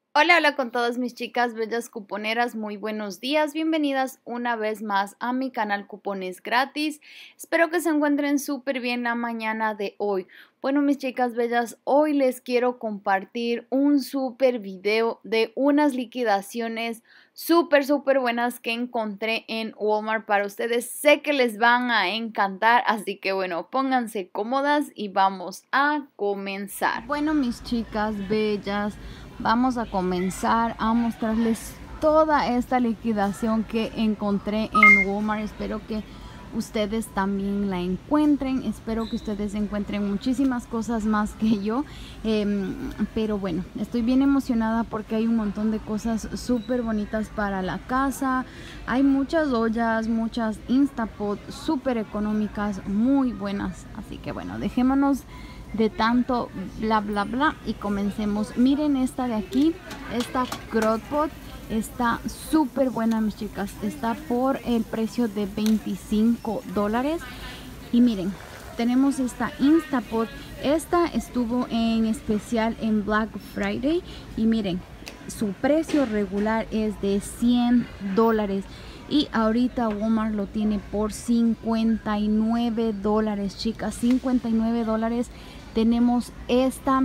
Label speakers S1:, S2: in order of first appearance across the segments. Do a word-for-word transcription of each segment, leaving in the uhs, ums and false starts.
S1: Hola, hola con todas mis chicas bellas cuponeras, muy buenos días, bienvenidas una vez más a mi canal Cupones Gratis. Espero que se encuentren súper bien la mañana de hoy. Bueno, mis chicas bellas, hoy les quiero compartir un súper video de unas liquidaciones súper, súper buenas que encontré en Walmart para ustedes. Sé que les van a encantar, así que bueno, pónganse cómodas y vamos a comenzar. Bueno, mis chicas bellas, vamos a comenzar a mostrarles toda esta liquidación que encontré en Walmart. Espero que ustedes también la encuentren, espero que ustedes encuentren muchísimas cosas más que yo, eh, pero bueno, estoy bien emocionada porque hay un montón de cosas súper bonitas para la casa. Hay muchas ollas, muchas Instapot súper económicas, muy buenas, así que bueno, dejémonos de tanto bla bla bla y comencemos. Miren esta de aquí, esta Crockpot está súper buena, mis chicas, está por el precio de veinticinco dólares. Y miren, tenemos esta Instapot, esta estuvo en especial en Black Friday y miren, su precio regular es de cien dólares y ahorita Walmart lo tiene por cincuenta y nueve dólares, chicas, cincuenta y nueve dólares. Tenemos esta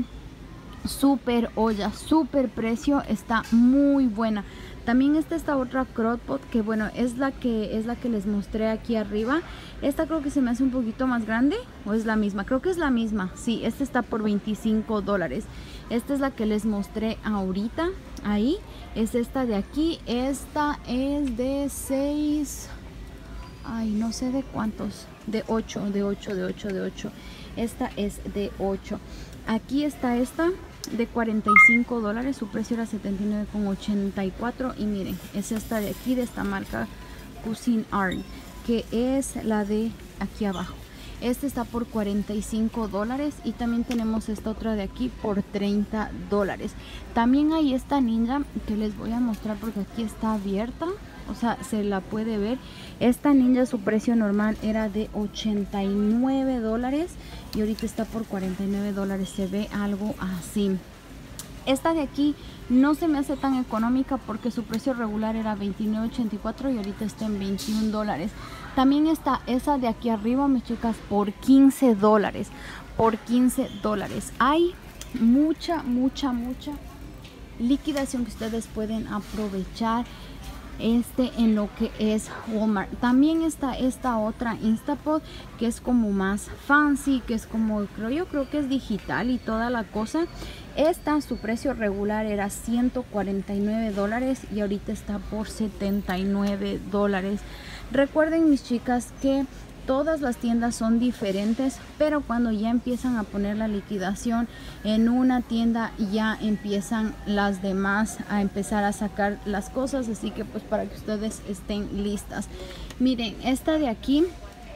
S1: super olla, super precio, está muy buena. También está esta otra Crockpot que bueno, es la que es la que les mostré aquí arriba. Esta creo que se me hace un poquito más grande, o es la misma, creo que es la misma. Sí, esta está por veinticinco dólares. Esta es la que les mostré ahorita. Ahí es esta de aquí. Esta es de seis, ay, no sé de cuántos, de ocho, de ocho, de ocho, de ocho. Esta es de ocho. Aquí está esta de cuarenta y cinco dólares, su precio era setenta y nueve con ochenta y cuatro. Y miren, es esta de aquí, de esta marca Cuisinart, que es la de aquí abajo. Este está por cuarenta y cinco dólares y también tenemos esta otra de aquí por treinta dólares. También hay esta Ninja que les voy a mostrar porque aquí está abierta, o sea, se la puede ver. Esta Ninja, su precio normal era de ochenta y nueve dólares y ahorita está por cuarenta y nueve dólares. Se ve algo así. Esta de aquí no se me hace tan económica porque su precio regular era veintinueve ochenta y cuatro y ahorita está en veintiún dólares. También está esa de aquí arriba, mis chicas, por quince dólares. Por quince dólares. Hay mucha, mucha, mucha liquidación que ustedes pueden aprovechar este en lo que es Walmart. También está esta otra Instapot que es como más fancy, que es como, creo yo creo que es digital y toda la cosa. Esta, su precio regular era ciento cuarenta y nueve dólares y ahorita está por setenta y nueve dólares. Recuerden, mis chicas, que todas las tiendas son diferentes, pero cuando ya empiezan a poner la liquidación en una tienda, ya empiezan las demás a empezar a sacar las cosas, así que pues para que ustedes estén listas. Miren, esta de aquí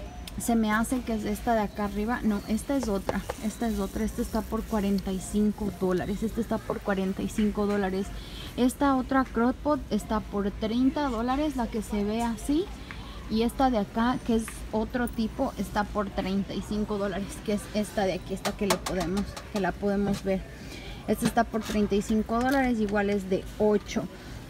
S1: se me hace que es esta de acá arriba. No, esta es otra, esta es otra, esta está por cuarenta y cinco dólares, esta está por cuarenta y cinco dólares. Esta otra Crockpot está por treinta dólares, la que se ve así. Y esta de acá, que es otro tipo, está por treinta y cinco dólares, que es esta de aquí, esta que le podemos, que la podemos ver. Esta está por treinta y cinco dólares, igual es de ocho.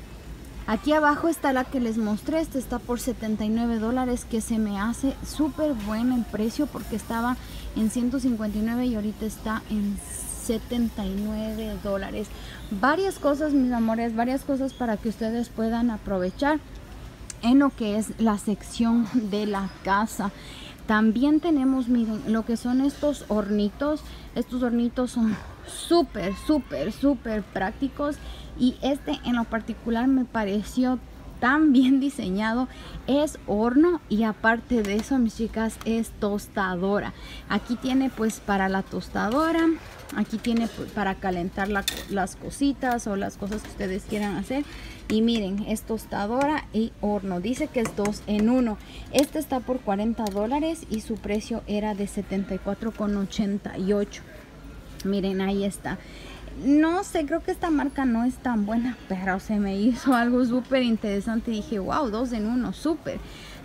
S1: Aquí abajo está la que les mostré, esta está por setenta y nueve dólares, que se me hace súper bueno el precio porque estaba en ciento cincuenta y nueve y ahorita está en setenta y nueve dólares. Varias cosas, mis amores, varias cosas para que ustedes puedan aprovechar en lo que es la sección de la casa. También tenemos, miren, lo que son estos hornitos. Estos hornitos son súper, súper, súper prácticos. Y este en lo particular me pareció tan bien diseñado. Es horno y aparte de eso, mis chicas, es tostadora. Aquí tiene pues para la tostadora. Aquí tiene para calentar la, las cositas o las cosas que ustedes quieran hacer. Y miren, es tostadora y horno. Dice que es dos en uno. Este está por cuarenta dólares y su precio era de setenta y cuatro con ochenta y ocho. Miren, ahí está. No sé, creo que esta marca no es tan buena, pero se me hizo algo súper interesante. Dije, wow, dos en uno, súper.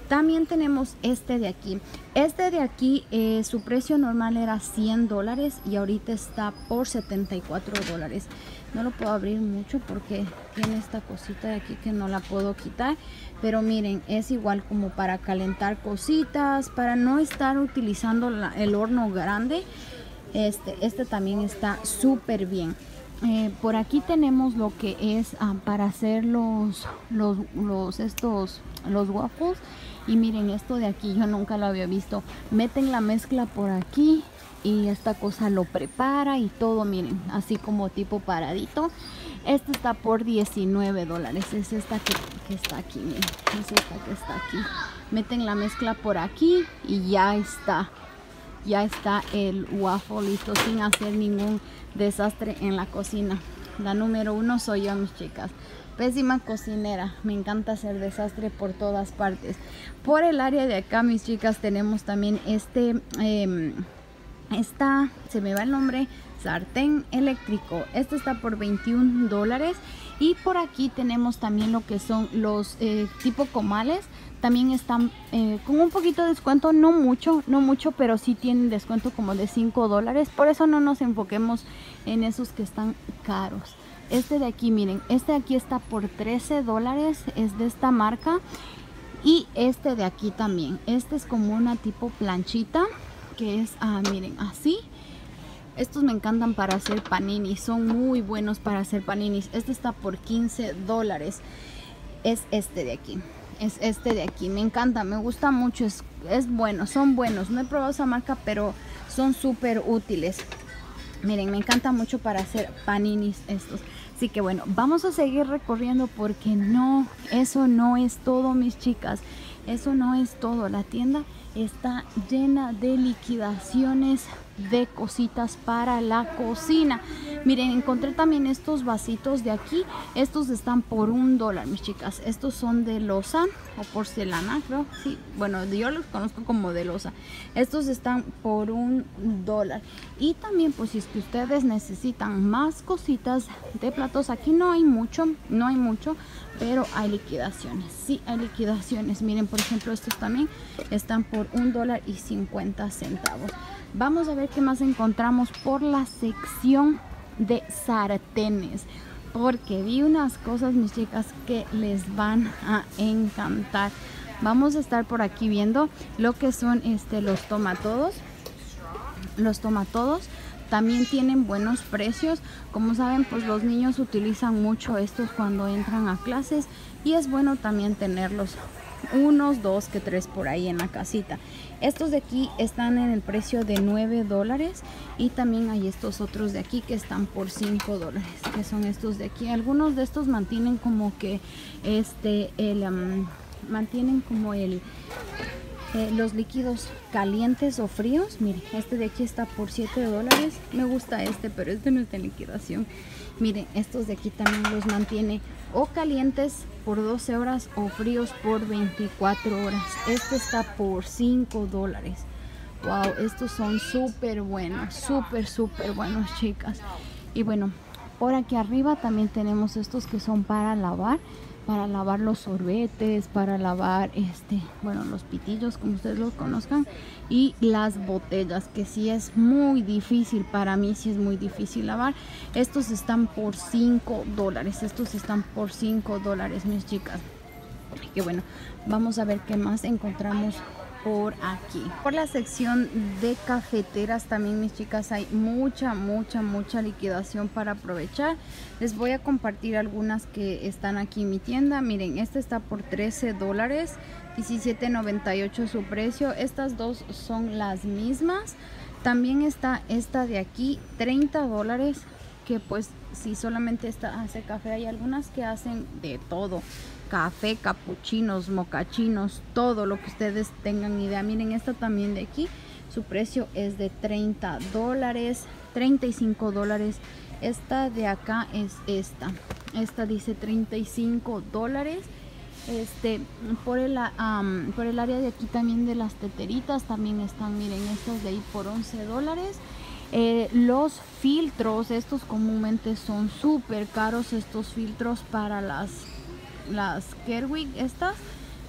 S1: También tenemos este de aquí. Este de aquí, eh, su precio normal era cien dólares y ahorita está por setenta y cuatro dólares. No lo puedo abrir mucho porque tiene esta cosita de aquí que no la puedo quitar. Pero miren, es igual como para calentar cositas, para no estar utilizando la, el horno grande. Este, este también está súper bien. Eh, por aquí tenemos lo que es uh, para hacer los, los, los, estos, los waffles. Y miren, esto de aquí yo nunca lo había visto. Meten la mezcla por aquí y esta cosa lo prepara y todo, miren, así como tipo paradito. Este está por diecinueve dólares. Es esta que, que está aquí, miren, es esta que está aquí. Meten la mezcla por aquí y ya está. Ya está el waffle listo sin hacer ningún desastre en la cocina. La número uno soy yo, mis chicas. Pésima cocinera, me encanta hacer desastre por todas partes. Por el área de acá, mis chicas, tenemos también este, eh, esta, se me va el nombre, sartén eléctrico. Este está por veintiún dólares. Y por aquí tenemos también lo que son los eh, tipo comales. También están eh, con un poquito de descuento, no mucho, no mucho, pero sí tienen descuento como de cinco dólares. Por eso no nos enfoquemos en esos que están caros. Este de aquí, miren, este de aquí está por trece dólares, es de esta marca. Y este de aquí también, este es como una tipo planchita, que es, ah, miren, así. Estos me encantan para hacer paninis, son muy buenos para hacer paninis. Este está por quince dólares, es este de aquí. Es este de aquí, me encanta, me gusta mucho, es, es bueno, son buenos. No he probado esa marca, pero son súper útiles. Miren, me encanta mucho para hacer paninis estos. Así que bueno, vamos a seguir recorriendo porque no, eso no es todo, mis chicas. Eso no es todo. La tienda está llena de liquidaciones de cositas para la cocina. Miren, encontré también estos vasitos de aquí. Estos están por un dólar, mis chicas. Estos son de loza o porcelana, creo. Sí, bueno, yo los conozco como de loza. Estos están por un dólar. Y también, pues, si es que ustedes necesitan más cositas de platos, aquí no hay mucho, no hay mucho, pero hay liquidaciones. Sí, hay liquidaciones. Miren, por ejemplo, estos también están por un dólar y cincuenta centavos. Vamos a ver qué más encontramos por la sección de sartenes, porque vi unas cosas, mis chicas, que les van a encantar. Vamos a estar por aquí viendo lo que son este los tomatodos. Los tomatodos también tienen buenos precios. Como saben, pues los niños utilizan mucho estos cuando entran a clases y es bueno también tenerlos unos dos que tres por ahí en la casita. Estos de aquí están en el precio de nueve dólares y también hay estos otros de aquí que están por cinco dólares, que son estos de aquí. Algunos de estos mantienen como que este el um, mantienen como el eh, los líquidos calientes o fríos. Miren, este de aquí está por siete dólares. Me gusta este, pero este no está en liquidación. Miren, estos de aquí también los mantiene o calientes por doce horas o fríos por veinticuatro horas. Este está por cinco dólares. Wow, estos son súper buenos, súper, súper buenos, chicas. Y bueno, por aquí arriba también tenemos estos que son para lavar. Para lavar los sorbetes, para lavar este, bueno, los pitillos, como ustedes los conozcan, y las botellas, que sí es muy difícil, para mí sí es muy difícil lavar. Estos están por cinco dólares, estos están por cinco dólares, mis chicas. Que bueno, vamos a ver qué más encontramos por aquí. Por la sección de cafeteras también, mis chicas, hay mucha, mucha, mucha liquidación para aprovechar. Les voy a compartir algunas que están aquí en mi tienda. Miren, este está por trece dólares, diecisiete noventa y ocho su precio. Estas dos son las mismas. También está esta de aquí, treinta dólares, que pues si solamente esta hace café, hay algunas que hacen de todo. Café, capuchinos, mocachinos, todo lo que ustedes tengan idea. Miren, esta también de aquí, su precio es de treinta dólares, treinta y cinco dólares. Esta de acá es esta. Esta dice treinta y cinco dólares. Este, por el, um, por el área de aquí también de las teteritas también están, miren, estas de ahí por once dólares. Eh, los filtros, estos comúnmente son súper caros, estos filtros para las las Kerwig, estas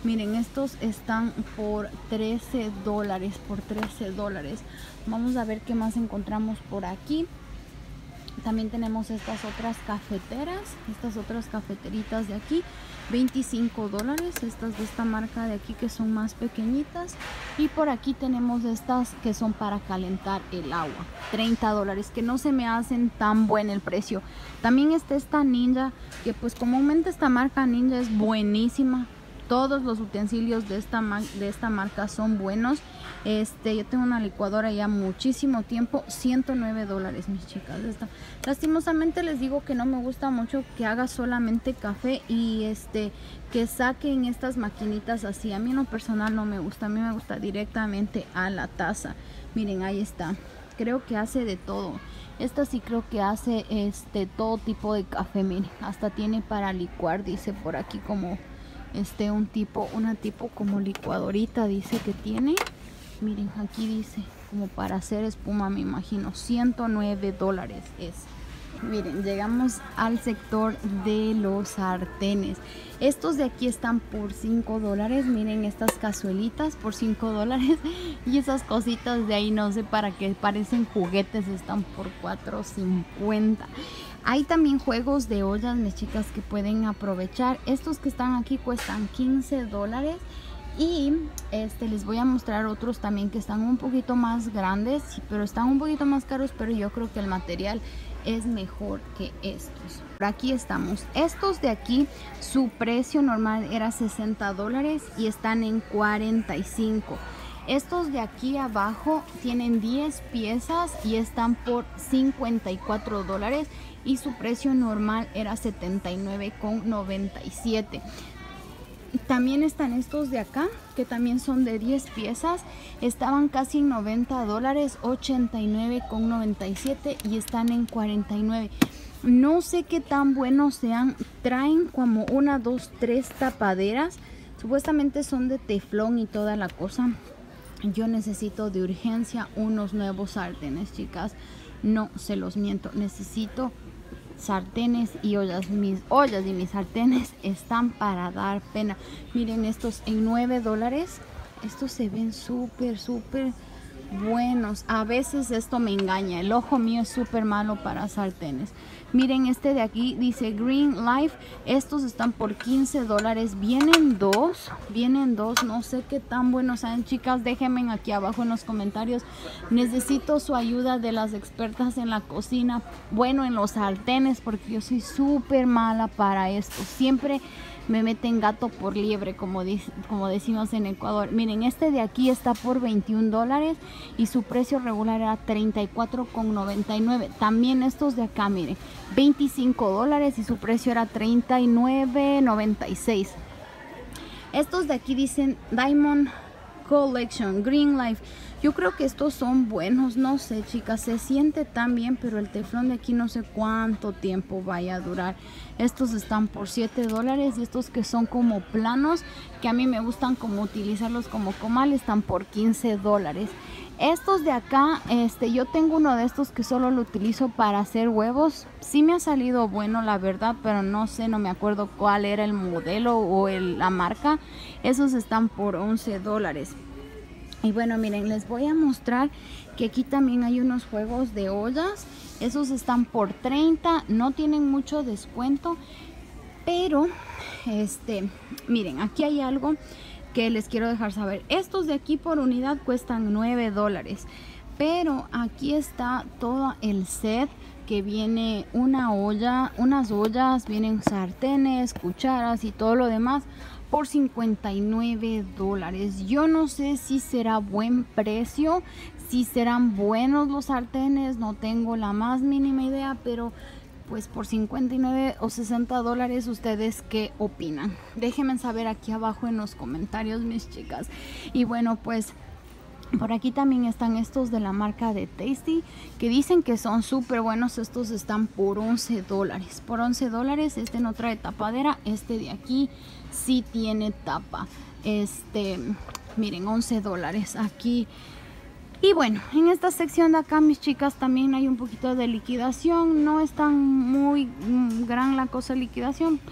S1: Miren, estos están por trece dólares, por trece dólares. Vamos a ver qué más encontramos por aquí. También tenemos estas otras cafeteras, estas otras cafeteritas de aquí, veinticinco dólares, estas de esta marca de aquí que son más pequeñitas. Y por aquí tenemos estas que son para calentar el agua, treinta dólares, que no se me hacen tan buen el precio. También está esta Ninja, que pues comúnmente esta marca Ninja es buenísima. Todos los utensilios de esta, de esta marca son buenos. Este, yo tengo una licuadora ya muchísimo tiempo, ciento nueve dólares, mis chicas. Esta. Lastimosamente les digo que no me gusta mucho que haga solamente café y este que saquen estas maquinitas así. A mí en lo personal no me gusta, a mí me gusta directamente a la taza. Miren, ahí está. Creo que hace de todo. Esta sí creo que hace este todo tipo de café. Miren, hasta tiene para licuar, dice por aquí como este un tipo, una tipo como licuadorita dice que tiene. Miren, aquí dice como para hacer espuma, me imagino. ciento nueve dólares es. Miren, llegamos al sector de los sartenes. Estos de aquí están por cinco dólares. Miren, estas cazuelitas por cinco dólares. Y esas cositas de ahí, no sé para qué, parecen juguetes, están por cuatro cincuenta. Hay también juegos de ollas, mis chicas, que pueden aprovechar. Estos que están aquí cuestan quince dólares. Y este les voy a mostrar otros también que están un poquito más grandes, pero están un poquito más caros, pero yo creo que el material es mejor que estos. Por aquí estamos. Estos de aquí, su precio normal era sesenta dólares y están en cuarenta y cinco. Estos de aquí abajo tienen diez piezas y están por cincuenta y cuatro dólares y su precio normal era setenta y nueve con noventa y siete. También están estos de acá, que también son de diez piezas. Estaban casi en noventa dólares, ochenta y nueve con noventa y siete y están en cuarenta y nueve. No sé qué tan buenos sean. Traen como una, dos, tres tapaderas. Supuestamente son de teflón y toda la cosa. Yo necesito de urgencia unos nuevos sartenes, chicas. No se los miento. Necesito sartenes y ollas. Mis ollas y mis sartenes están para dar pena. Miren estos en nueve dólares. Estos se ven súper súper buenos. A veces esto me engaña, el ojo mío es súper malo para sartenes. Miren, este de aquí dice Green Life. Estos están por quince dólares. Vienen dos, vienen dos. No sé qué tan buenos sean, chicas. Déjenme aquí abajo en los comentarios. Necesito su ayuda de las expertas en la cocina. Bueno, en los sartenes, porque yo soy súper mala para esto. Siempre me meten gato por liebre, como, como decimos en Ecuador. Miren, este de aquí está por veintiún dólares y su precio regular era treinta y cuatro con noventa y nueve. También estos de acá, miren, veinticinco dólares y su precio era treinta y nueve con noventa y seis. Estos de aquí dicen Diamond Collection Green Life. Yo creo que estos son buenos, no sé, chicas, se siente tan bien, pero el teflón de aquí no sé cuánto tiempo vaya a durar. Estos están por siete dólares y estos que son como planos, que a mí me gustan como utilizarlos como comal, están por quince dólares. Estos de acá, este, yo tengo uno de estos que solo lo utilizo para hacer huevos. Sí me ha salido bueno, la verdad, pero no sé, no me acuerdo cuál era el modelo o el, la marca. Esos están por once dólares. Y bueno, miren, les voy a mostrar que aquí también hay unos juegos de ollas. Esos están por treinta, no tienen mucho descuento, pero este, miren, aquí hay algo que les quiero dejar saber. Estos de aquí por unidad cuestan nueve dólares, pero aquí está todo el set que viene una olla, unas ollas, vienen sartenes, cucharas y todo lo demás por cincuenta y nueve dólares. Yo no sé si será buen precio, si serán buenos los sartenes, no tengo la más mínima idea, pero pues por cincuenta y nueve o sesenta dólares, ¿ustedes qué opinan? Déjenme saber aquí abajo en los comentarios, mis chicas. Y bueno, pues por aquí también están estos de la marca de Tasty, que dicen que son súper buenos. Estos están por once dólares. Por once dólares, este no trae tapadera. Este de aquí sí tiene tapa. Este, miren, once dólares aquí. Y bueno, en esta sección de acá, mis chicas, también hay un poquito de liquidación. No es tan muy gran la cosa de liquidación,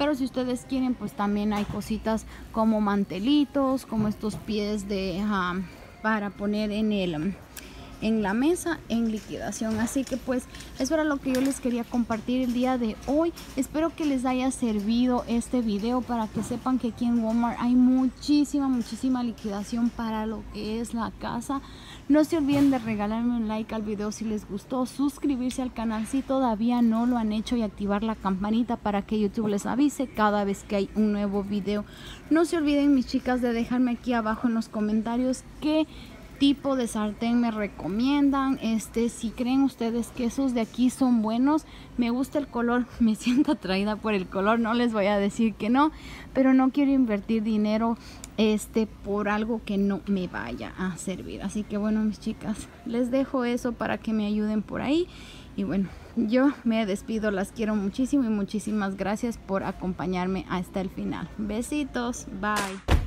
S1: pero si ustedes quieren, pues también hay cositas como mantelitos, como estos pies de um, para poner en el en la mesa en liquidación. Así que pues eso era lo que yo les quería compartir el día de hoy. Espero que les haya servido este video para que sepan que aquí en Walmart hay muchísima muchísima liquidación para lo que es la casa. No se olviden de regalarme un like al video si les gustó, suscribirse al canal si todavía no lo han hecho y activar la campanita para que YouTube les avise cada vez que hay un nuevo video. No se olviden, mis chicas, de dejarme aquí abajo en los comentarios qué tipo de sartén me recomiendan, este si creen ustedes que esos de aquí son buenos. Me gusta el color, me siento atraída por el color, no les voy a decir que no, pero no quiero invertir dinero este por algo que no me vaya a servir. Así que bueno, mis chicas, les dejo eso para que me ayuden por ahí. Y bueno, yo me despido, las quiero muchísimo y muchísimas gracias por acompañarme hasta el final. Besitos, bye.